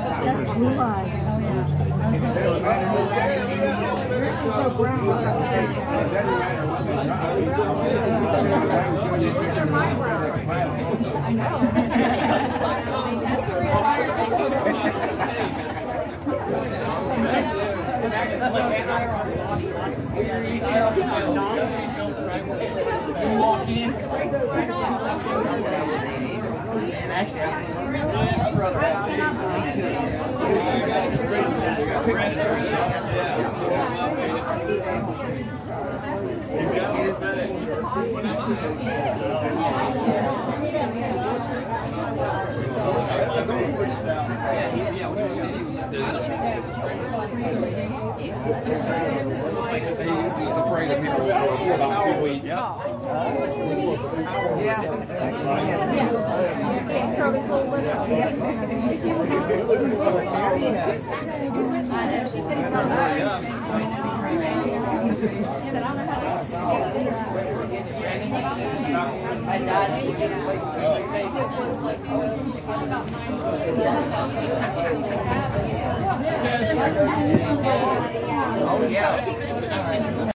That's blue eyes. You're so brown. These are my brows. I know. That's a real You walk in. He's afraid of people for about 2 weeks. Oh, yeah.